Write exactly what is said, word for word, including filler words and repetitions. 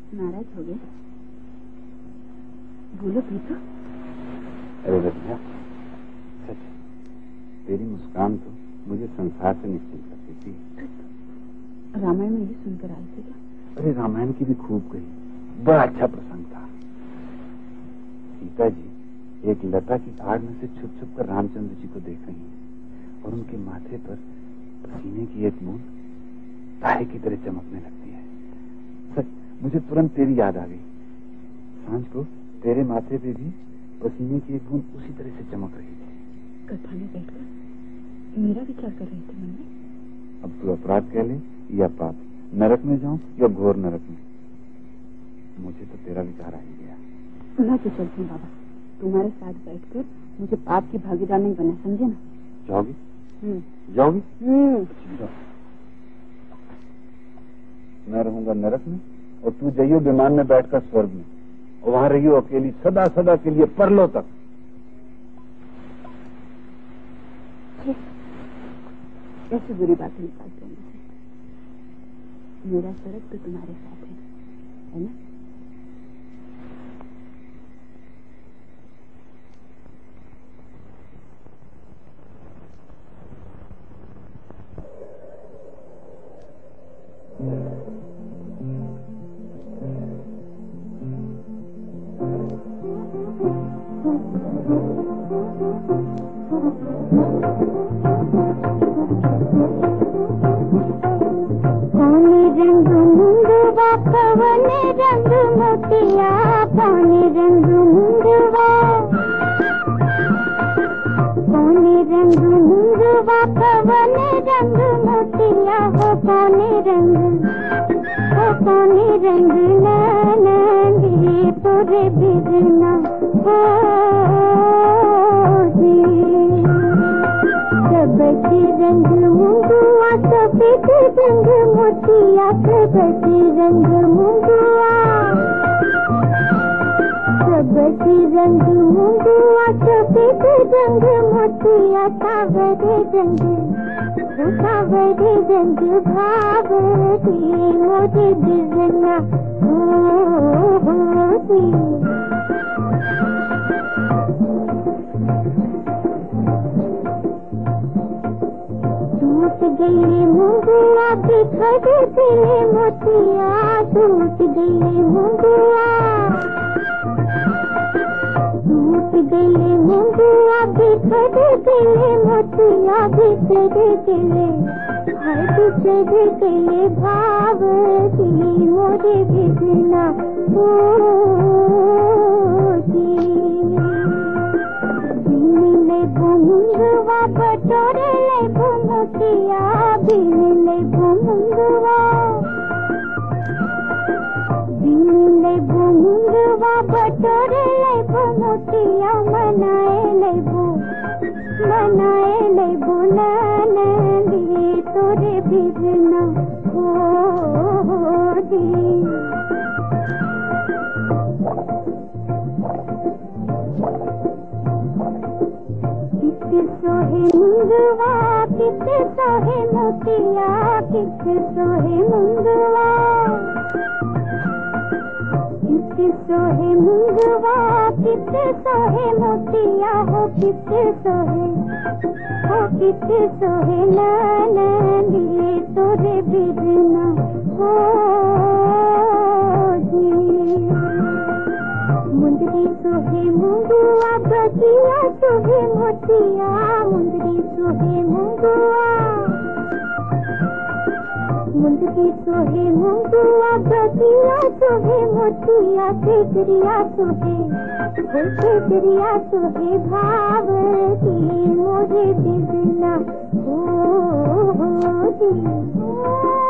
नाराज हो गए? बोलो भी तो। अरे रतिया, सच तेरी मुस्कान तो मुझे संसार से निश्चित कर देती है। रामायण में भी सुनकर आए थे क्या? अरे रामायण की भी खूब गई, बड़ा अच्छा प्रसंग था। सीता जी एक लता की आड़ में से छुप छुप कर रामचंद्र जी को देख रही हैं और उनके माथे पर पसीने की एक बूंद तारे की तरह चमकने लगती है। सच मुझे तुरंत तेरी याद आ गई। सांझ को तेरे माथे पे भी पसीने की एक बूंद उसी तरह से चमक रही थी। कथा में बैठकर मेरा विचार कर रहे थे मन में। अब तू अपराध कह ले या पाप, नरक में जाऊं या घोर नरक में, मुझे तो तेरा विचार आ ही गया। मैं तो चलती हूँ बाबा, तुम्हारे साथ बैठकर मुझे पाप की भागीदार नहीं बना, समझे ना? जाओगी? हम्म। जाओगी? हम्म। मैं रहूंगा नरक में और तू जाइयो विमान में बैठकर स्वर्ग में, और वहां रहियो अकेली सदा सदा के लिए, परलो तक। ऐसी बुरी बातें निकालते हैं मुझे। मेरा स्वर्ग तो तुम्हारे साथ है, है ना? रंग मुंडवा पवन रंग मोतिया, पानी रंग मुंडवा, पानी रंग मुंडवा पवन रंग मोतिया, हो पानी रंग, हो पानी रंग नैनी तोरे बिरना हो सबकी रंग मुंडवा, सफेद रंग मोतिया, सबकी रंग मुंडवा, सबकी रंग मुंडवा, सफेद रंग मोतिया, सावरे रंग, सावरे रंग भावती मोरे बिरना होती। टूट गई मुंडवा बिखर गए मोतिया, टूट गई मुंडवा, टूट गई मुंडवा बिखर गए मोतिया, बिखर गए हर बिखर गए भावती मोरे बिरना होती। बीन ले मुंडवा बटोरे ले मोतिया, बीन ले मुंडवा, बीन ले मुंडवा बटोरे ले मोतिया, मनाए ले मनाए ले नैनी तोरे बिरना होती। किस सोहे मुंडवा, किस सोहे मोतिया, किस सोहे मुंडवा, किस सोहे मुंडवा, किस सोहे मोतिया, हो किस सोहे, हो किस सोहे नैनी तोरे बिरना होती। मुंदरी सोहे मुंडवा, बगिया सोहे मोतिया, मुंदरी सोहे मुंडवा, मुंदरी सोहे मुंडवा, बगिया सोहे मोतिया, केसरिया सोहे, केसरिया सोहे भावती मोरे बिरना होती।